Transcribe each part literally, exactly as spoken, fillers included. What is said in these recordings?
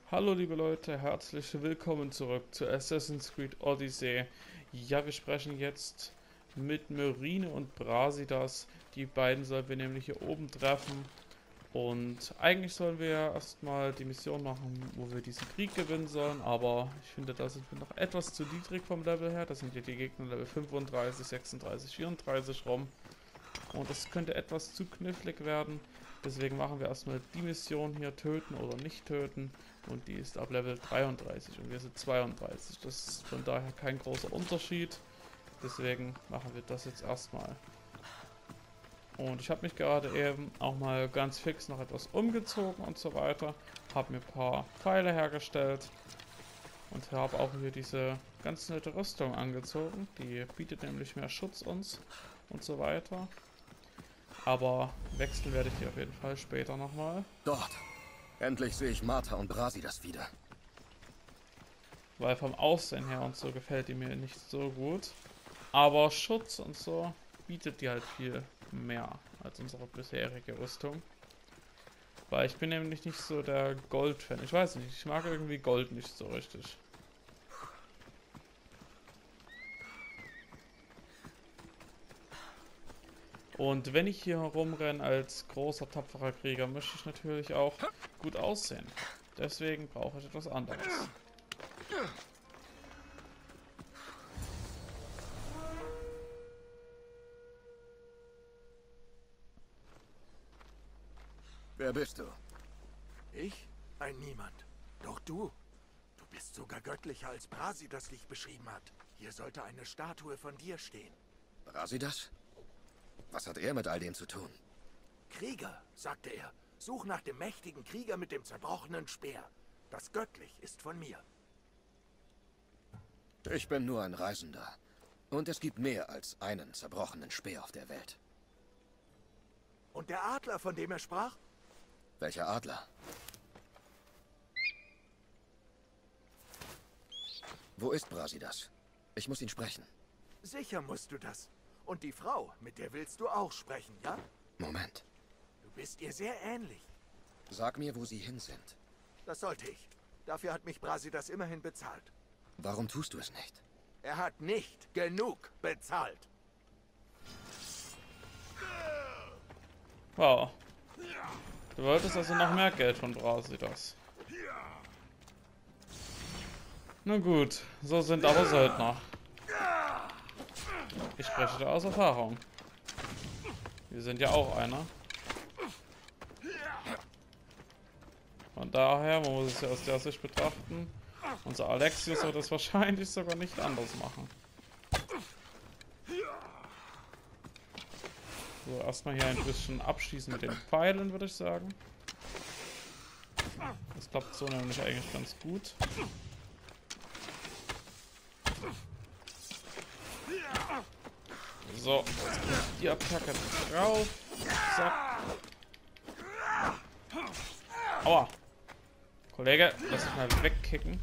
Hallo liebe Leute, herzlich willkommen zurück zu Assassin's Creed Odyssey. Ja, wir sprechen jetzt mit Myrrine und Brasidas. Die beiden sollen wir nämlich hier oben treffen. Und eigentlich sollen wir ja erstmal die Mission machen, wo wir diesen Krieg gewinnen sollen. Aber ich finde, da sind wir noch etwas zu niedrig vom Level her. Das sind ja die Gegner Level fünfunddreißig, sechsunddreißig, vierunddreißig rum. Und das könnte etwas zu knifflig werden. Deswegen machen wir erstmal die Mission hier, töten oder nicht töten. Und die ist ab Level dreiunddreißig und wir sind zweiunddreißig. Das ist von daher kein großer Unterschied. Deswegen machen wir das jetzt erstmal. Und ich habe mich gerade eben auch mal ganz fix noch etwas umgezogen und so weiter. Habe mir ein paar Pfeile hergestellt. Und habe auch hier diese ganz nette Rüstung angezogen. Die bietet nämlich mehr Schutz uns und so weiter. Aber wechseln werde ich die auf jeden Fall später nochmal. Dort. Endlich sehe ich Martha und Brasidas wieder. Weil vom Aussehen her und so gefällt die mir nicht so gut. Aber Schutz und so bietet die halt viel mehr als unsere bisherige Rüstung. Weil ich bin nämlich nicht so der Gold-Fan. Ich weiß nicht, ich mag irgendwie Gold nicht so richtig. Und wenn ich hier herumrenne als großer, tapferer Krieger, möchte ich natürlich auch gut aussehen. Deswegen brauche ich etwas anderes. Wer bist du? Ich? Ein Niemand. Doch du? Du bist sogar göttlicher, als Brasidas dich beschrieben hat. Hier sollte eine Statue von dir stehen. Brasidas? Was hat er mit all dem zu tun? Krieger, sagte er. Such nach dem mächtigen Krieger mit dem zerbrochenen Speer. Das göttlich ist von mir. Ich bin nur ein Reisender. Und es gibt mehr als einen zerbrochenen Speer auf der Welt. Und der Adler, von dem er sprach? Welcher Adler? Wo ist Brasidas? Ich muss ihn sprechen. Sicher musst du das. Und die Frau, mit der willst du auch sprechen, ja? Moment. Du bist ihr sehr ähnlich. Sag mir, wo sie hin sind. Das sollte ich. Dafür hat mich Brasidas immerhin bezahlt. Warum tust du es nicht? Er hat nicht genug bezahlt. Wow. Du wolltest also noch mehr Geld von Brasidas. Nun gut, so sind aber Söldner. Ich spreche da aus Erfahrung. Wir sind ja auch einer. Von daher, man muss es ja aus der Sicht betrachten. Unser Alexios wird es wahrscheinlich sogar nicht anders machen. So, erstmal hier ein bisschen abschießen mit den Pfeilen, würde ich sagen. Das klappt so nämlich eigentlich ganz gut. So, jetzt kommt die Attacke drauf. Zack. Aua. Kollege, lass dich mal wegkicken.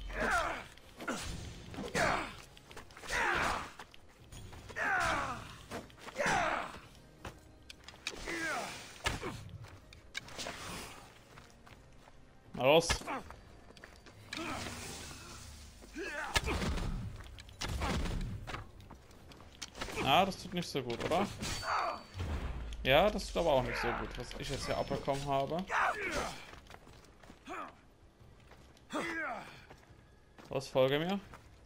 Na los. Ah, das tut nicht so gut, oder? Ja, das tut aber auch nicht so gut, was ich jetzt hier abbekommen habe. Was, folge mir?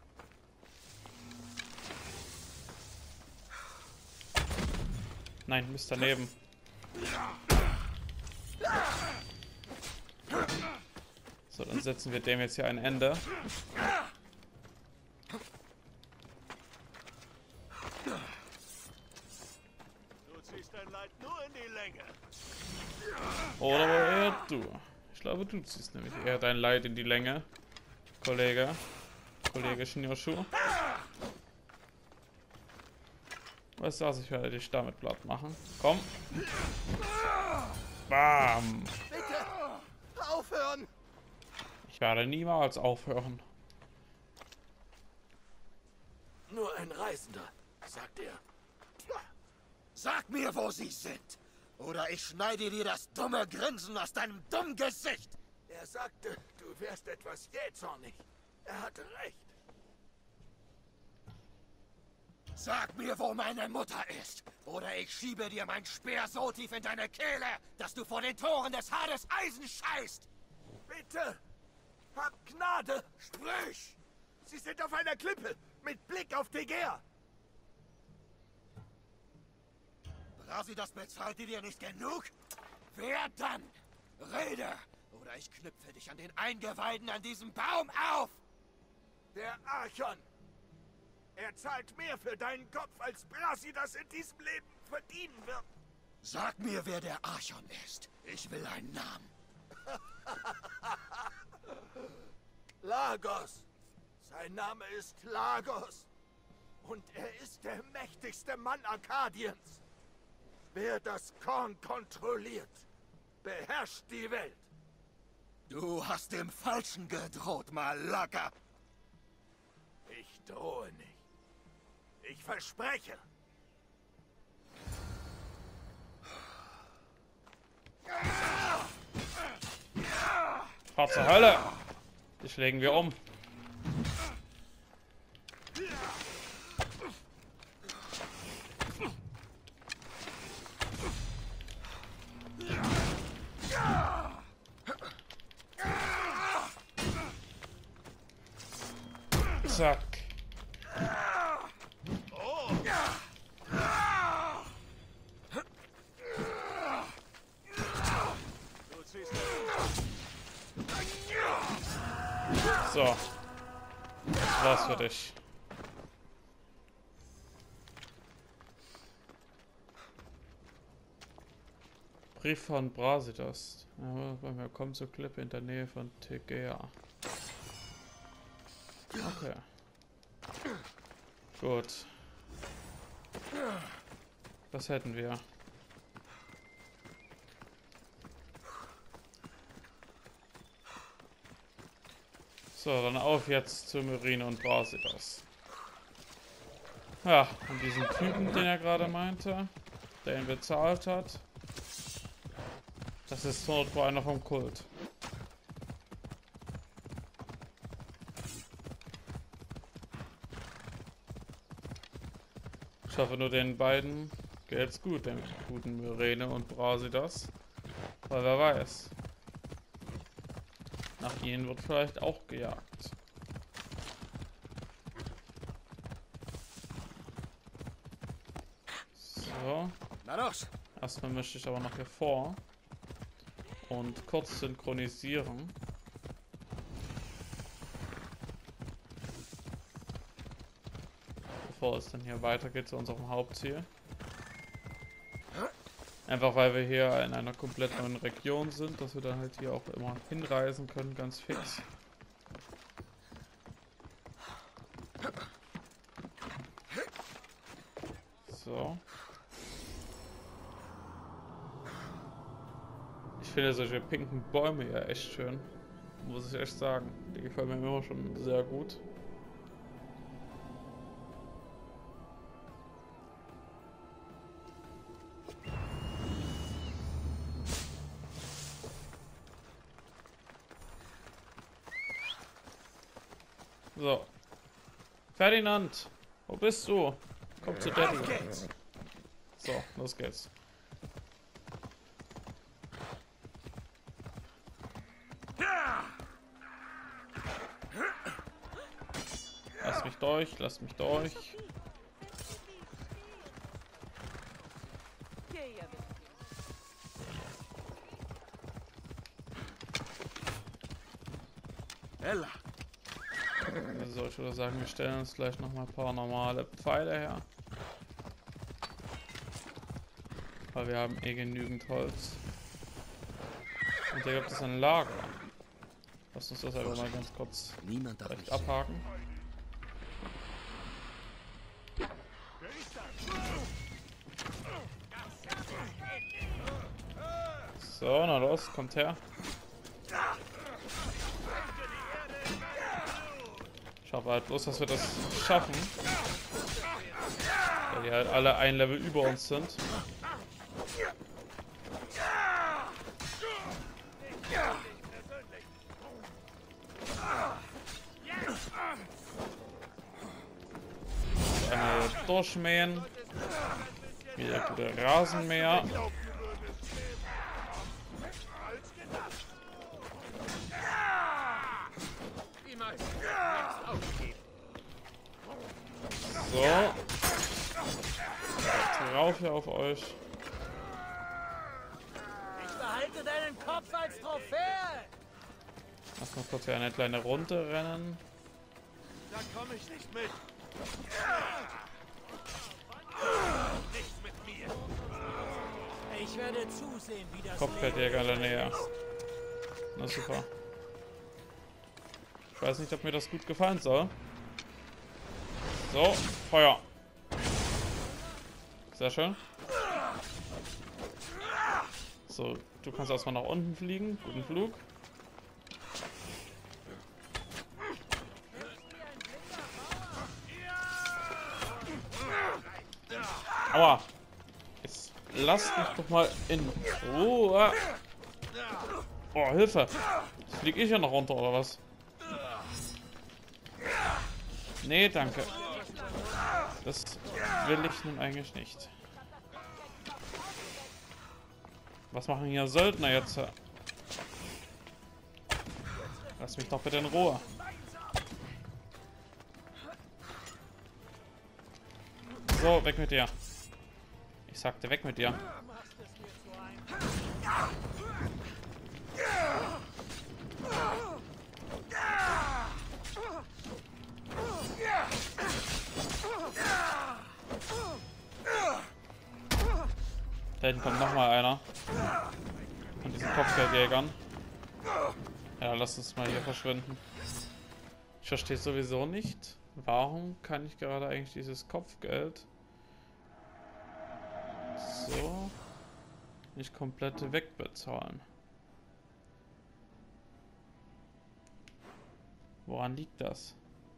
Nein, Mist daneben. So, dann setzen wir dem jetzt hier ein Ende. Oder eher du. Ich glaube, du ziehst nämlich eher dein Leid in die Länge. Kollege. Kollege Shinyoshu. Weißt du was, ich werde dich damit platt machen. Komm. Bam. Bitte! Aufhören! Ich werde niemals aufhören. Nur ein Reisender, sagt er. Sag mir, wo sie sind! Oder ich schneide dir das dumme Grinsen aus deinem dummen Gesicht! Er sagte, du wärst etwas jähzornig. Er hatte recht. Sag mir, wo meine Mutter ist, oder ich schiebe dir mein Speer so tief in deine Kehle, dass du vor den Toren des Hades Eisen scheißt! Bitte! Hab Gnade! Sprich! Sie sind auf einer Klippe, mit Blick auf Tegea! Brasidas bezahlt dir nicht genug? Wer dann? Rede! Oder ich knüpfe dich an den Eingeweiden an diesem Baum auf! Der Archon! Er zahlt mehr für deinen Kopf, als Brasidas in diesem Leben verdienen wird. Sag mir, wer der Archon ist. Ich will einen Namen. Lagos. Sein Name ist Lagos. Und er ist der mächtigste Mann Arkadiens. Wer das Korn kontrolliert, beherrscht die Welt. Du hast dem Falschen gedroht, Malaka. Ich drohe nicht. Ich verspreche. Fahr zur Hölle! Dich legen wir um. Zack. So. Das war's für dich. Brief von Brasidas. Ja, wir kommen zur Klippe in der Nähe von Tegea. Okay. Gut. Was hätten wir? So, dann auf jetzt zu Myrrine und Brasidas. Ja, und diesen Typen, den er gerade meinte, der ihn bezahlt hat, das ist tot vor einer vom Kult. Ich hoffe nur den beiden geht's gut, den guten Myrrine und Brasidas. Weil wer weiß. Nach ihnen wird vielleicht auch gejagt. So. Erstmal möchte ich aber noch hier vor und kurz synchronisieren. Bevor es dann hier weitergeht zu unserem Hauptziel. Einfach weil wir hier in einer komplett neuen Region sind, dass wir dann halt hier auch immer hinreisen können, ganz fix. So. Ich finde solche pinken Bäume ja echt schön. Muss ich echt sagen. Die gefallen mir immer schon sehr gut. So. Ferdinand, wo bist du? Komm zu Daddy. So, los geht's. Lass mich durch, lass mich durch. Ella. So, ich würde sagen, wir stellen uns gleich noch mal ein paar normale Pfeile her. Weil wir haben eh genügend Holz. Und hier gibt es ein Lager. Lass uns das einfach mal ganz kurz vielleicht abhaken. So, na los, kommt her. Ich hoffe halt bloß, dass wir das schaffen. Weil die halt alle ein Level über uns sind. durchmähen. Wieder gute Rasenmäher. So. Drauf hier auf euch. Ich behalte deinen Kopf als Trophäe! Lass mal kurz hier eine kleine Runde rennen. Da komme ich nicht mit. Nicht mit mir. Ich werde zusehen, wie das Kopfgeldjäger in der Nähe. Na super. Ich weiß nicht, ob mir das gut gefallen soll. So, Feuer. Sehr schön. So, du kannst erstmal nach unten fliegen. Guten Flug. Aua. Jetzt lass mich doch mal in Ruhe. Oh, Hilfe. Flieg ich ja noch runter, oder was? Nee, danke. Das will ich nun eigentlich nicht. Was machen hier Söldner jetzt? Lass mich doch bitte in Ruhe. So, weg mit dir. Ich sagte, weg mit dir. Da hinten kommt noch mal einer von diesen Kopfgeldjägern. Ja, lass uns mal hier verschwinden. Ich verstehe sowieso nicht, warum kann ich gerade eigentlich dieses Kopfgeld so nicht komplett wegbezahlen. Woran liegt das?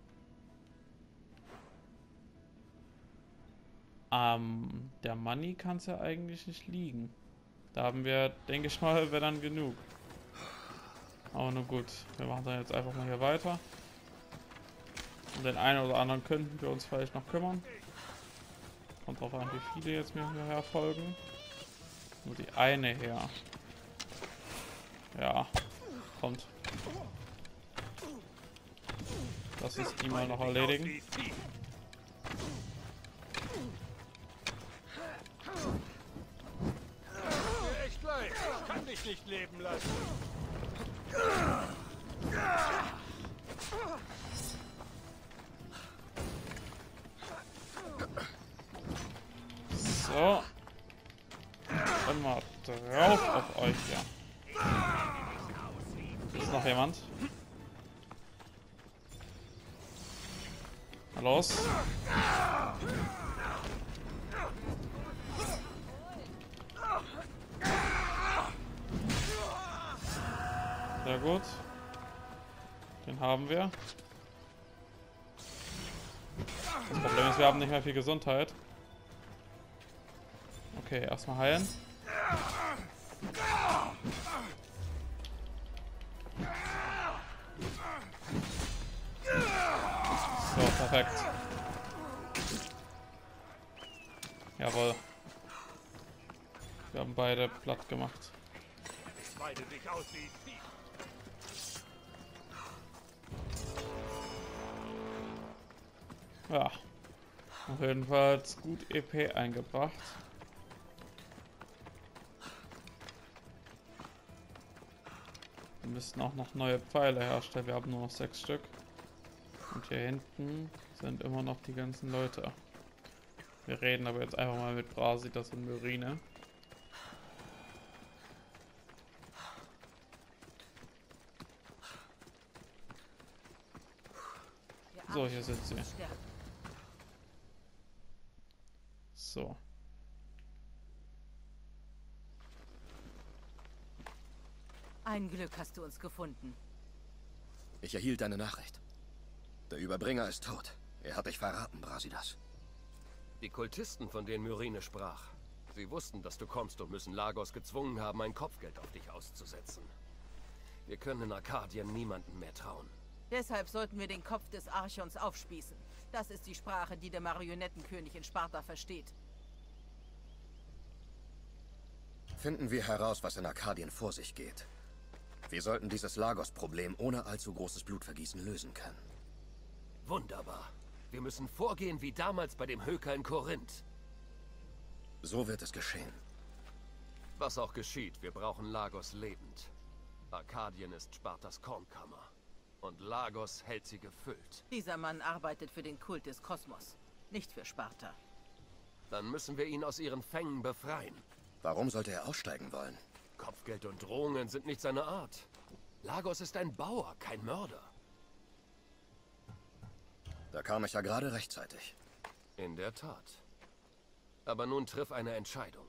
Ähm, der Money kann es ja eigentlich nicht liegen. Da haben wir, denke ich mal, wäre dann genug. Aber nur gut, wir machen dann jetzt einfach mal hier weiter. Um den einen oder anderen könnten wir uns vielleicht noch kümmern. Kommt drauf an, wie viele jetzt mir hierher folgen. Nur die eine her. Ja, kommt. Das ist ihm mal noch erledigen. Echt leid. Ich kann dich nicht leben lassen. So. Dann mal drauf auf euch hier. Ist noch jemand? Na los. Sehr gut. Den haben wir. Das Problem ist, wir haben nicht mehr viel Gesundheit. Okay, erstmal heilen. So, perfekt. Jawohl. Wir haben beide platt gemacht. Ich weide dich aus wie Vieh. Ja. Auf jeden Fall gut E P eingebracht. Wir müssen auch noch neue Pfeile herstellen. Wir haben nur noch sechs Stück. Und hier hinten sind immer noch die ganzen Leute. Wir reden aber jetzt einfach mal mit Brasidas und Myrine. So, hier sind sie. So. Ein Glück hast du uns gefunden. Ich erhielt eine Nachricht. Der Überbringer ist tot. Er hat dich verraten, Brasidas. Die Kultisten, von denen Myrine sprach. Sie wussten, dass du kommst und müssen Lagos gezwungen haben, ein Kopfgeld auf dich auszusetzen. Wir können in Arkadien niemandem mehr trauen. Deshalb sollten wir den Kopf des Archons aufspießen. Das ist die Sprache, die der Marionettenkönig in Sparta versteht. Finden wir heraus, was in Arkadien vor sich geht. Wir sollten dieses Lagos-Problem ohne allzu großes Blutvergießen lösen können. Wunderbar. Wir müssen vorgehen wie damals bei dem Höker in Korinth. So wird es geschehen. Was auch geschieht, wir brauchen Lagos lebend. Arkadien ist Spartas Kornkammer. Und Lagos hält sie gefüllt. Dieser Mann arbeitet für den Kult des Kosmos, nicht für Sparta. Dann müssen wir ihn aus ihren Fängen befreien. Warum sollte er aussteigen wollen? Kopfgeld und Drohungen sind nicht seine Art. Lagos ist ein Bauer, kein Mörder. Da kam ich ja gerade rechtzeitig. In der Tat. Aber nun triff eine Entscheidung.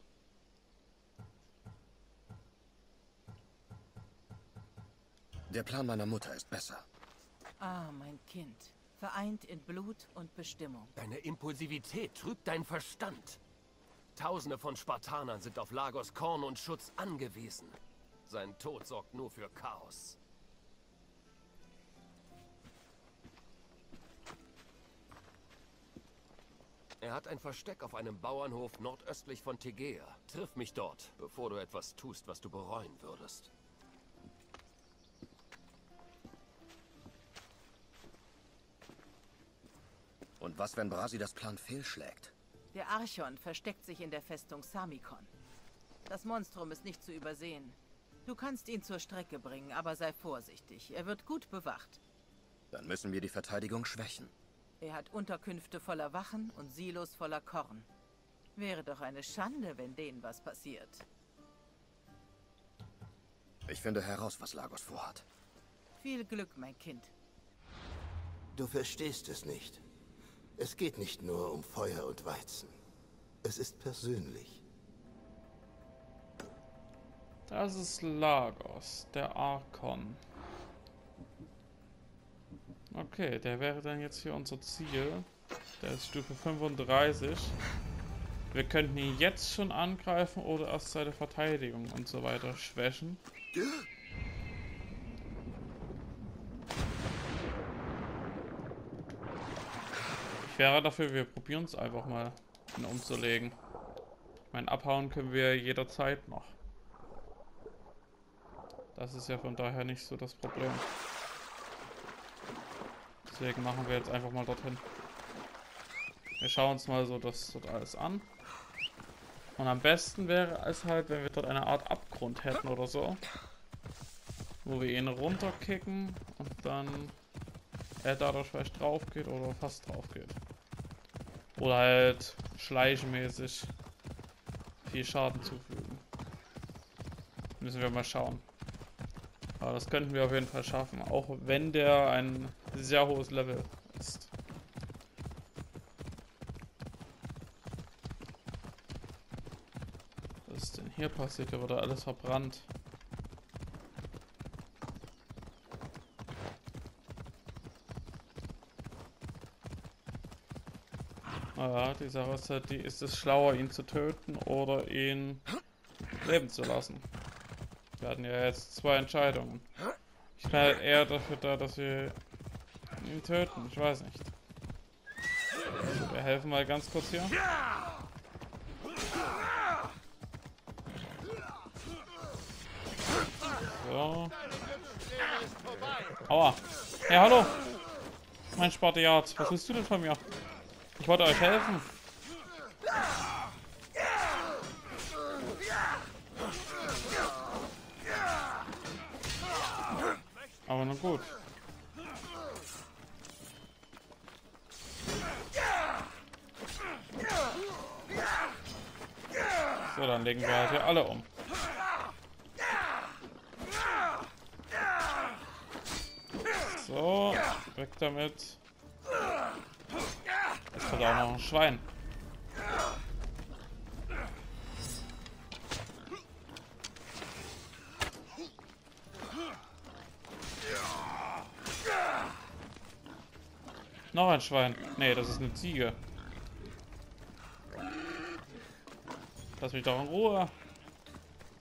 Der Plan meiner Mutter ist besser. Ah, mein Kind. Vereint in Blut und Bestimmung. Deine Impulsivität trübt deinen Verstand. Tausende von Spartanern sind auf Lagos Korn und Schutz angewiesen. Sein Tod sorgt nur für Chaos. Er hat ein Versteck auf einem Bauernhof nordöstlich von Tegea. Triff mich dort, bevor du etwas tust, was du bereuen würdest. Und was, wenn Brasidas Plan fehlschlägt? Der Archon versteckt sich in der Festung Samikon. Das Monstrum ist nicht zu übersehen. Du kannst ihn zur Strecke bringen, aber sei vorsichtig. Er wird gut bewacht. Dann müssen wir die Verteidigung schwächen. Er hat Unterkünfte voller Wachen und Silos voller Korn. Wäre doch eine Schande, wenn denen was passiert. Ich finde heraus, was Lagos vorhat. Viel Glück, mein Kind. Du verstehst es nicht. Es geht nicht nur um Feuer und Weizen. Es ist persönlich. Das ist Lagos, der Archon. Okay, der wäre dann jetzt hier unser Ziel. Der ist Stufe fünfunddreißig. Wir könnten ihn jetzt schon angreifen oder erst seine Verteidigung und so weiter schwächen. Ich wäre dafür, wir probieren es einfach mal, ihn umzulegen. Mein Abhauen können wir jederzeit noch. Das ist ja von daher nicht so das Problem. Deswegen machen wir jetzt einfach mal dorthin. Wir schauen uns mal so das dort alles an. Und am besten wäre es halt, wenn wir dort eine Art Abgrund hätten oder so. Wo wir ihn runterkicken und dann er dadurch vielleicht drauf geht oder fast drauf geht. Oder halt schleichmäßig viel Schaden zufügen. Müssen wir mal schauen. Aber das könnten wir auf jeden Fall schaffen, auch wenn der ein sehr hohes Level ist. Was ist denn hier passiert? Hier wurde alles verbrannt. Naja, die Sache ist halt, die ist es schlauer, ihn zu töten oder ihn leben zu lassen. Wir hatten ja jetzt zwei Entscheidungen. Ich bin halt eher dafür da, dass wir ihn töten. Ich weiß nicht. Also wir helfen mal ganz kurz hier. So. Aua. Hey, hallo. Mein Spartiat. Was willst du denn von mir? Ich wollte euch helfen. Aber na gut. So, dann legen wir halt hier alle um. So, weg damit. Jetzt kommt auch noch ein Schwein. Noch ein Schwein. Nee, das ist eine Ziege. Lass mich doch in Ruhe.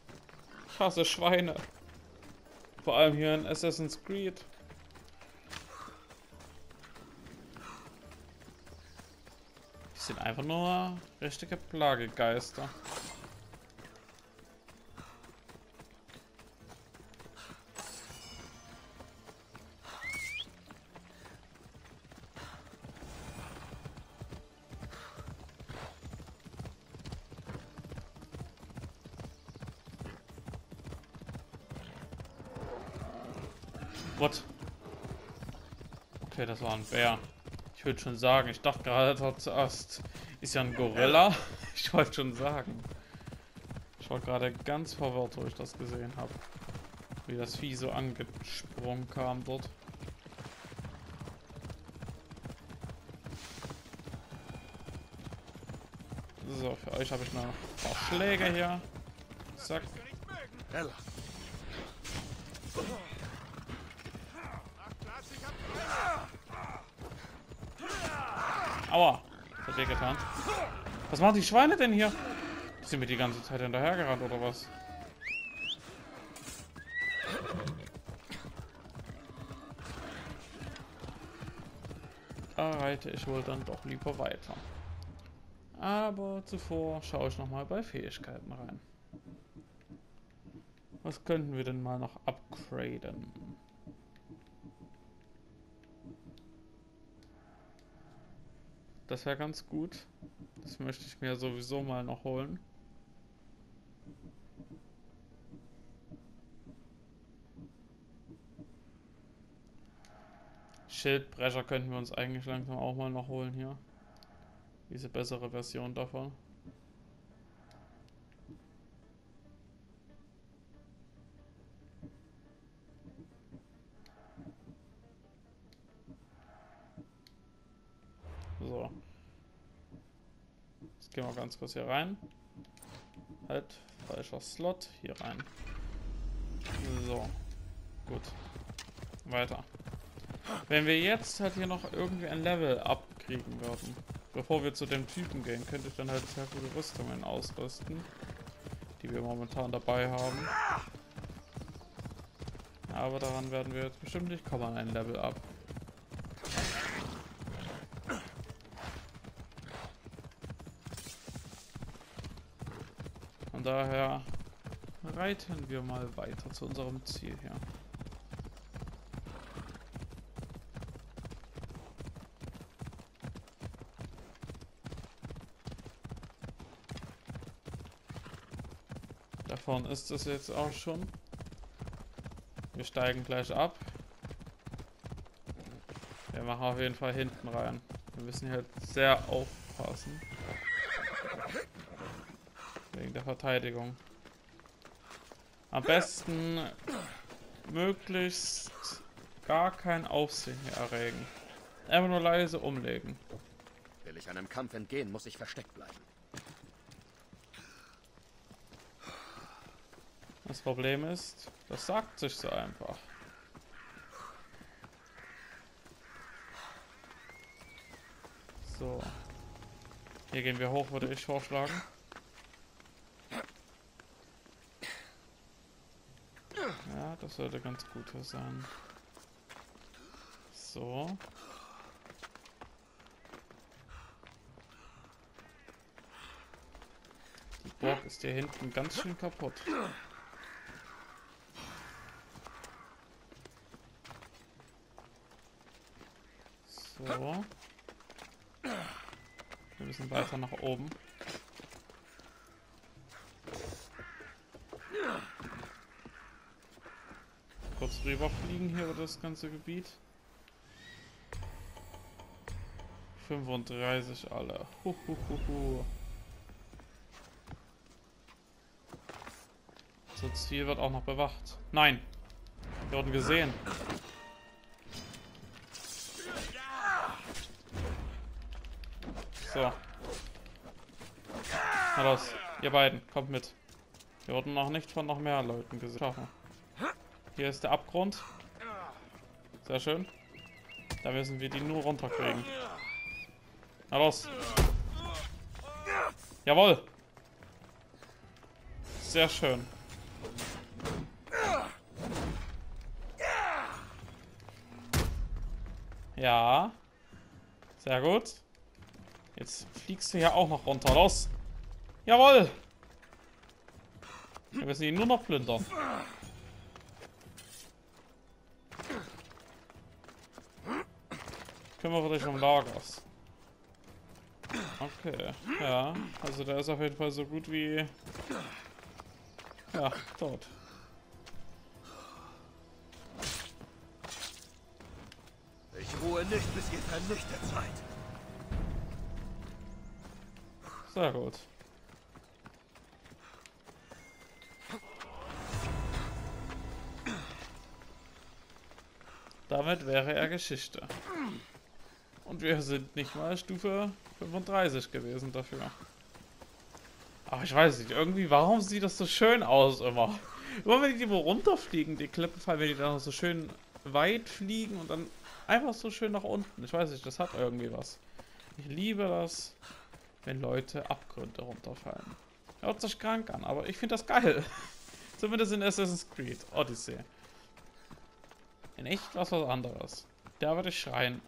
Ich hasse Schweine. Vor allem hier in Assassin's Creed. Die sind einfach nur richtige Plagegeister. What? Okay, das war ein Bär. Ich würde schon sagen, ich dachte gerade dort zuerst, ist ja ein Gorilla. Ich wollte schon sagen. Ich war gerade ganz verwirrt, wo ich das gesehen habe. Wie das Vieh so angesprungen kam dort. So, für euch habe ich noch ein paar Schläge hier. Zack. Aua, das hat weh getan. Was machen die Schweine denn hier? Die sind mir die ganze Zeit hinterhergerannt oder was? Da reite ich wohl dann doch lieber weiter. Aber zuvor schaue ich nochmal bei Fähigkeiten rein. Was könnten wir denn mal noch upgraden? Das wäre ganz gut. Das möchte ich mir sowieso mal noch holen. Schildbrecher könnten wir uns eigentlich langsam auch mal noch holen hier. Diese bessere Version davon. So. Jetzt gehen wir ganz kurz hier rein. Halt, falscher Slot. Hier rein. So. Gut. Weiter. Wenn wir jetzt halt hier noch irgendwie ein Level abkriegen würden, bevor wir zu dem Typen gehen, könnte ich dann halt sehr gute Rüstungen ausrüsten, die wir momentan dabei haben. Aber daran werden wir jetzt bestimmt nicht kommen, ein Level ab. Von daher reiten wir mal weiter zu unserem Ziel hier. Davon ist es jetzt auch schon. Wir steigen gleich ab. Wir machen auf jeden Fall hinten rein. Wir müssen hier halt sehr aufpassen. Wegen der Verteidigung. Am besten möglichst gar kein Aufsehen hier erregen. Einfach nur leise umlegen. Will ich einem Kampf entgehen, muss ich versteckt bleiben. Das Problem ist, das sagt sich so einfach. So. Hier gehen wir hoch, würde ich vorschlagen. Ja, das sollte ganz gut hier sein. So. Die Burg ist hier hinten ganz schön kaputt. So. Wir müssen weiter nach oben. Kurz rüberfliegen hier über das ganze Gebiet. fünfunddreißig alle. Huhuhuhu. Das Ziel wird auch noch bewacht. Nein! Wir wurden gesehen. So. Na los, ihr beiden, kommt mit. Wir wurden noch nicht von noch mehr Leuten gesehen. Hier ist der Abgrund. Sehr schön. Da müssen wir die nur runterkriegen. Na los. Jawohl. Sehr schön. Ja. Sehr gut. Jetzt fliegst du ja auch noch runter. Los! Jawohl! Wir müssen ihn nur noch plündern. Kümmere dich um Lagos. Okay, ja. Also der ist auf jeden Fall so gut wie... Ja, tot. Ich ruhe nicht, bis ihr vernichtet seid. Sehr gut. Damit wäre er Geschichte. Und wir sind nicht mal Stufe fünfunddreißig gewesen dafür. Aber ich weiß nicht, irgendwie, warum sieht das so schön aus immer? Immer wenn die wo runterfliegen, die Klippe fallen, wenn die dann noch so schön weit fliegen und dann einfach so schön nach unten. Ich weiß nicht, das hat irgendwie was. Ich liebe das, wenn Leute Abgründe runterfallen. Hört sich krank an, aber ich finde das geil. Zumindest in Assassin's Creed Odyssey. In echt was was anderes. Da würde ich schreien.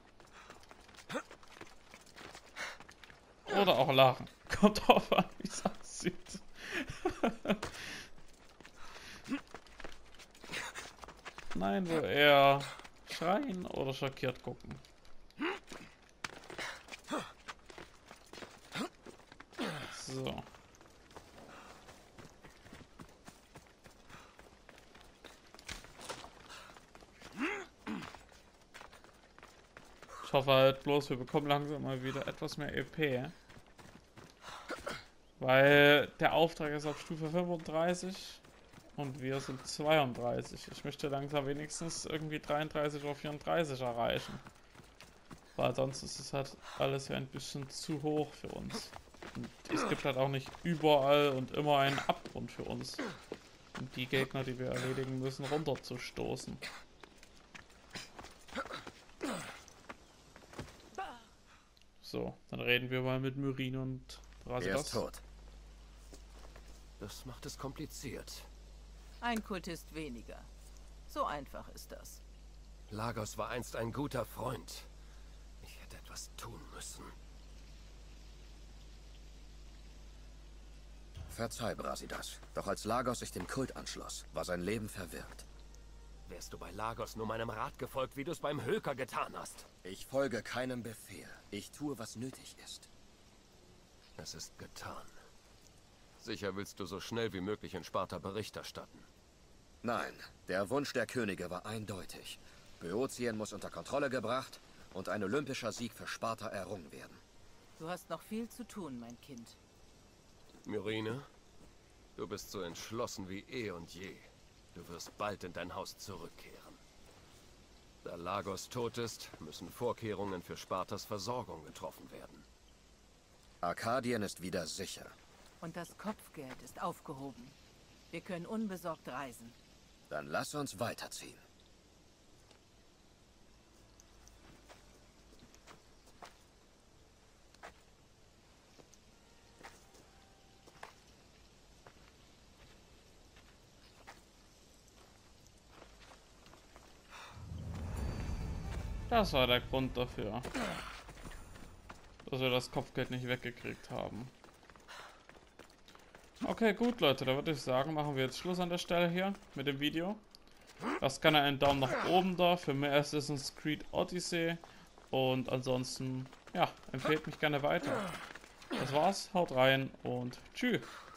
Oder auch lachen. Kommt drauf an, wie es aussieht. Nein, wohl eher schreien oder schockiert gucken. So. Ich hoffe halt bloß, wir bekommen langsam mal wieder etwas mehr E P. Weil der Auftrag ist auf Stufe fünfunddreißig und wir sind zweiunddreißig. Ich möchte langsam wenigstens irgendwie dreiunddreißig oder vierunddreißig erreichen. Weil sonst ist es halt alles ja ein bisschen zu hoch für uns. Und es gibt halt auch nicht überall und immer einen Abgrund für uns. Und die Gegner, die wir erledigen müssen, runterzustoßen. So, dann reden wir mal mit Myrrine und Brasidas. Er ist tot. Das macht es kompliziert. Ein Kultist weniger. So einfach ist das. Lagos war einst ein guter Freund. Ich hätte etwas tun müssen. Verzeih, Brasidas. Doch als Lagos sich dem Kult anschloss, war sein Leben verwirrt. Wärst du bei Lagos nur meinem Rat gefolgt, wie du es beim Höker getan hast? Ich folge keinem Befehl. Ich tue, was nötig ist. Es ist getan. Sicher willst du so schnell wie möglich in Sparta Bericht erstatten. Nein, der Wunsch der Könige war eindeutig. Böotien muss unter Kontrolle gebracht und ein olympischer Sieg für Sparta errungen werden. Du hast noch viel zu tun, mein Kind. Myrrine, du bist so entschlossen wie eh und je. Du wirst bald in dein Haus zurückkehren. Da Lagos tot ist, müssen Vorkehrungen für Spartas Versorgung getroffen werden. Arkadien ist wieder sicher. Und das Kopfgeld ist aufgehoben. Wir können unbesorgt reisen. Dann lass uns weiterziehen. Das war der Grund dafür, dass wir das Kopfgeld nicht weggekriegt haben. Okay, gut Leute, da würde ich sagen, machen wir jetzt Schluss an der Stelle hier mit dem Video. Lasst gerne einen Daumen nach oben da für mehr Assassin's Creed Odyssey. Und ansonsten, ja, empfehlt mich gerne weiter. Das war's, haut rein und tschüss.